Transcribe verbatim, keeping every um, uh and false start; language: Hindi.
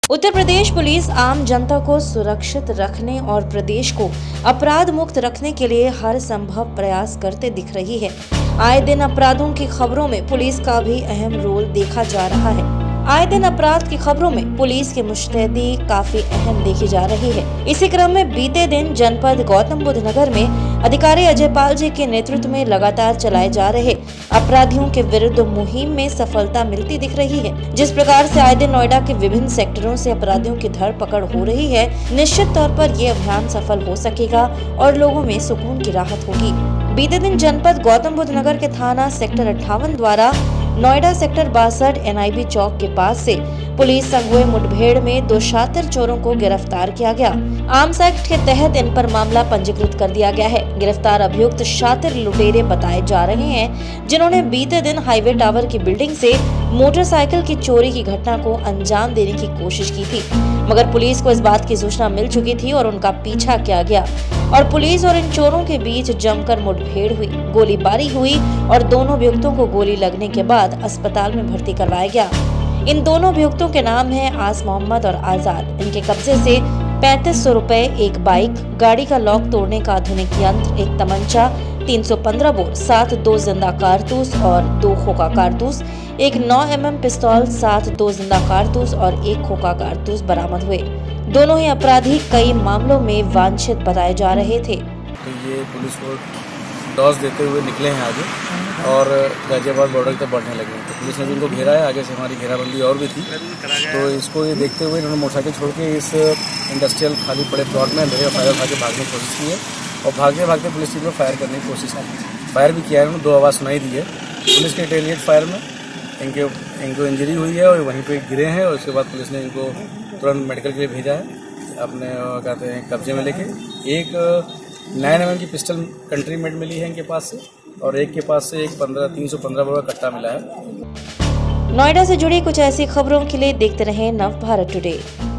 उत्तर प्रदेश पुलिस आम जनता को सुरक्षित रखने और प्रदेश को अपराध मुक्त रखने के लिए हर संभव प्रयास करते दिख रही है। आए दिन अपराधों की खबरों में पुलिस का भी अहम रोल देखा जा रहा है। आए दिन अपराध की खबरों में पुलिस की मुस्तैदी काफी अहम देखी जा रही है। इसी क्रम में बीते दिन जनपद गौतम बुद्ध नगर में अधिकारी अजय पाल जी के नेतृत्व में लगातार चलाए जा रहे अपराधियों के विरुद्ध मुहिम में सफलता मिलती दिख रही है। जिस प्रकार से आए दिन नोएडा के विभिन्न सेक्टरों से अपराधियों की धरपकड़ हो रही है, निश्चित तौर पर ये अभियान सफल हो सकेगा और लोगों में सुकून की राहत होगी। बीते दिन जनपद गौतम बुद्ध नगर के थाना सेक्टर अट्ठावन द्वारा नोएडा सेक्टर बासठ एन आई बी चौक के पास से पुलिस संग हुए मुठभेड़ में दो शातिर चोरों को गिरफ्तार किया गया। आर्म्स एक्ट के तहत इन पर मामला पंजीकृत कर दिया गया है। गिरफ्तार अभियुक्त शातिर लुटेरे बताए जा रहे हैं, जिन्होंने बीते दिन हाईवे टावर की बिल्डिंग से मोटरसाइकिल की चोरी की घटना को अंजाम देने की कोशिश की थी, मगर पुलिस को इस बात की सूचना मिल चुकी थी और उनका पीछा किया गया और पुलिस और इन चोरों के बीच जमकर मुठभेड़ हुई, गोलीबारी हुई और दोनों अभियुक्तों को गोली लगने के बाद अस्पताल में भर्ती करवाया गया। इन दोनों अभियुक्तों के नाम है आस मोहम्मद और आजाद। इनके कब्जे से पैंतीस सौ रुपए, एक बाइक, गाड़ी का लॉक तोड़ने का आधुनिक यंत्र, एक तमंचा, तीन सौ पंद्रह बोर, सात दो जिंदा कारतूस और दो खोखा कारतूस, एक नौ एम एम पिस्तौल, सात दो जिंदा कारतूस और एक खोखा कारतूस बरामद हुए। दोनों ही अपराधी कई मामलों में वांछित बताए जा रहे थे। तो ये पुलिस को डॉस देते हुए निकले हैं आगे और गाजियाबाद बॉर्डर तक बढ़ने लगे। तो पुलिस ने भी इनको घेरा है, आगे से हमारी घेराबंदी और भी थी। तो इसको ये देखते हुए इन्होंने मोटरसाइकिल छोड़ के इस इंडस्ट्रियल खाली पड़े प्लॉट में अंधेरे फायर खा के भागने की कोशिश की है और भागते भागते पुलिस टीम को फायर करने की कोशिश की। फायर भी किया है, इन्होंने दो आवाज़ सुनाई दी है। पुलिस के रिटेलिएट फायर में इनके इनको इंजरी हुई है और वहीं पे गिरे हैं और उसके बाद पुलिस ने इनको तुरंत मेडिकल के लिए भेजा है, अपने कहते हैं कब्जे में लेके। एक नाइन एम एम की पिस्टल कंट्री मेड मिली है इनके पास से और एक के पास से एक पंद्रह तीन सौ पंद्रह बोर का कट्टा मिला है। नोएडा से जुड़ी कुछ ऐसी खबरों के लिए देखते रहें नव भारत टुडे।